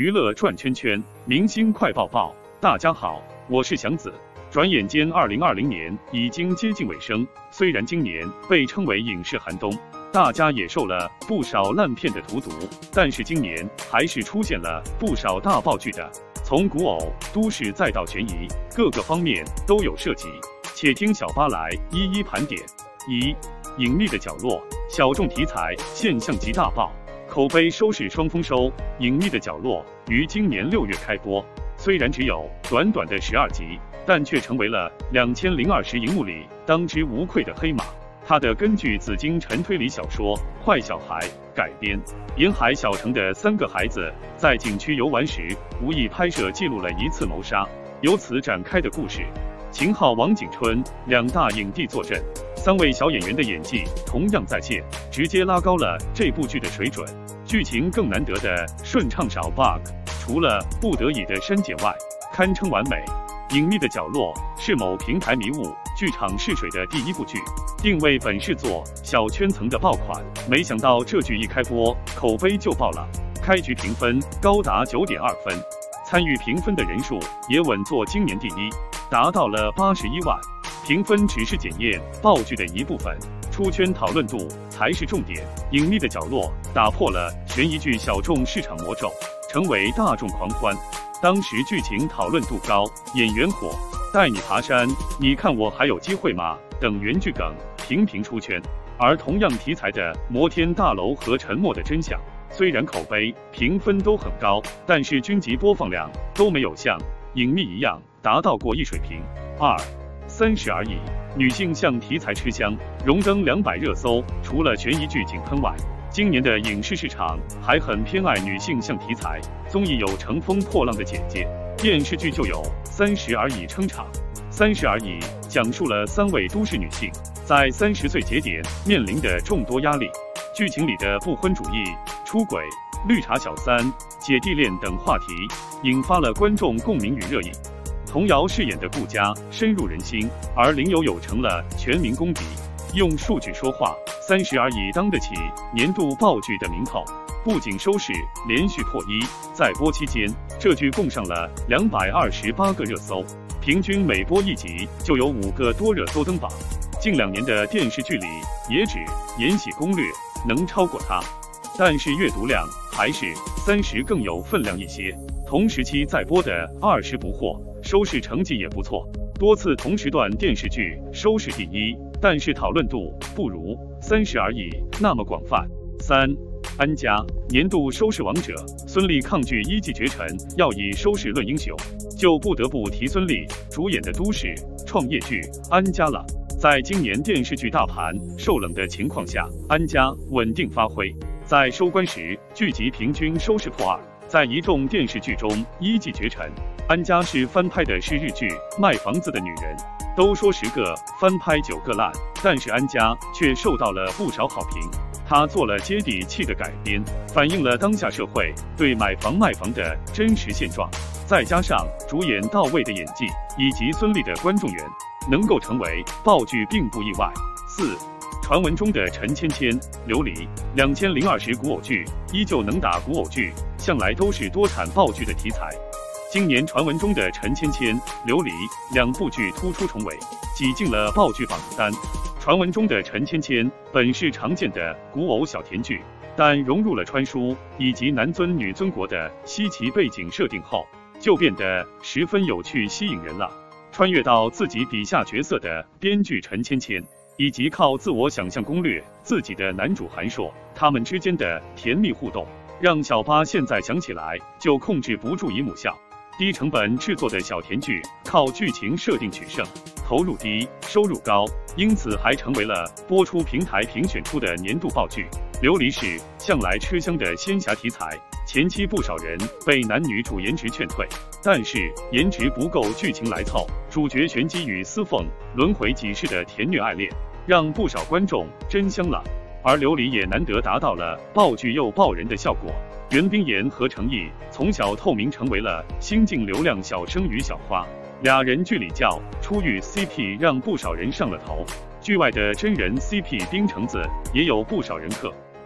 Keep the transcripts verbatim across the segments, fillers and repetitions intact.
娱乐转圈圈，明星快报报。大家好，我是祥子。转眼间，二零二零年已经接近尾声。虽然今年被称为影视寒冬，大家也受了不少烂片的荼毒，但是今年还是出现了不少大爆剧的。从古偶、都市再到悬疑，各个方面都有涉及。且听小八来一一盘点。一、隐秘的角落，小众题材，现象级大爆。口碑收视双丰收，《隐秘的角落》于今年六月开播，虽然只有短短的十二集，但却成为了两千零二十荧幕里当之无愧的黑马。它的根据紫金陈推理小说《坏小孩》改编，沿海小城的三个孩子在景区游玩时，无意拍摄记录了一次谋杀，由此展开的故事。秦昊、王景春两大影帝坐镇，三位小演员的演技同样在线，直接拉高了这部剧的水准。剧情更难得的顺畅少 bug， 除了不得已的删减外，堪称完美。隐秘的角落是某平台迷雾剧场试水的第一部剧，定位本是做小圈层的爆款，没想到这剧一开播，口碑就爆了，开局评分高达 九点二分，参与评分的人数也稳坐今年第一，达到了八十一万。评分只是检验爆剧的一部分，出圈讨论度才是重点。隐秘的角落打破了悬疑剧小众市场魔咒，成为大众狂欢。当时剧情讨论度高，演员火，带你爬山，你看我还有机会吗？等原剧梗频频出圈。而同样题材的《摩天大楼》和《沉默的真相》，虽然口碑评分都很高，但是均级播放量都没有像《隐秘》一样达到过亿水平。二、三十而已，女性向题材吃香，荣登两百热搜。除了悬疑剧井喷外，今年的影视市场还很偏爱女性向题材，综艺有《乘风破浪的姐姐》，电视剧就有《三十而已》撑场。《三十而已》讲述了三位都市女性在三十岁节点面临的众多压力，剧情里的不婚主义、出轨、绿茶小三、姐弟恋等话题，引发了观众共鸣与热议。童瑶饰演的顾佳深入人心，而林有有成了全民公敌。用数据说话，《三十而已》当得起年度爆剧的名头，不仅收视连续破一，在播期间，这剧共上了两百二十八个热搜，平均每播一集就有五个多热搜登榜。近两年的电视剧里，也只《延禧攻略》能超过它，但是阅读量还是三十更有分量一些。同时期在播的《二十不惑》收视成绩也不错，多次同时段电视剧收视第一，但是讨论度不如《三十而已》那么广泛。三、安家年度收视王者，孙俪抗拒一骑绝尘，要以收视论英雄，就不得不提孙俪主演的都市创业剧《安家》了。在今年电视剧大盘受冷的情况下，《安家》稳定发挥，在收官时剧集平均收视破二。在一众电视剧中一骑绝尘，《安家》是翻拍的是日剧《卖房子的女人》，都说十个翻拍九个烂，但是《安家》却受到了不少好评。他做了接地气的改编，反映了当下社会对买房卖房的真实现状，再加上主演到位的演技以及孙俪的观众缘，能够成为爆剧并不意外。四、传闻中的陈芊芊、琉璃，两千零二十古偶剧依旧能打古偶剧，向来都是多产爆剧的题材。今年传闻中的陈芊芊、琉璃两部剧突出重围，挤进了爆剧榜单。传闻中的陈芊芊本是常见的古偶小甜剧，但融入了穿书以及男尊女尊国的稀奇背景设定后，就变得十分有趣吸引人了。穿越到自己笔下角色的编剧陈芊芊，以及靠自我想象攻略自己的男主韩硕，他们之间的甜蜜互动，让小八现在想起来就控制不住姨母笑。低成本制作的小甜剧，靠剧情设定取胜，投入低，收入高，因此还成为了播出平台评选出的年度爆剧。琉璃是向来吃香的仙侠题材，前期不少人被男女主颜值劝退，但是颜值不够，剧情来凑，主角玄机与司凤轮回几世的甜虐爱恋，让不少观众真香了。而琉璃也难得达到了爆剧又爆人的效果。袁冰妍和程毅从小透明成为了新晋流量小生与小花，俩人剧里叫初遇 C P 让不少人上了头。剧外的真人 C P 冰橙子也有不少人嗑。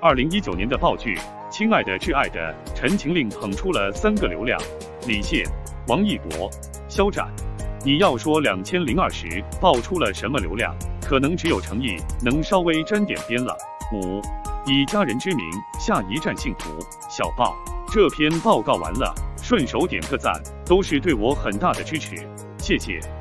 二零一九年的爆剧《亲爱的挚爱的》，陈情令捧出了三个流量：李现、王一博、肖战。你要说两千零二十爆出了什么流量？可能只有诚意能稍微沾点边了。五，以家人之名，下一站幸福。小报，这篇报告完了，顺手点个赞，都是对我很大的支持，谢谢。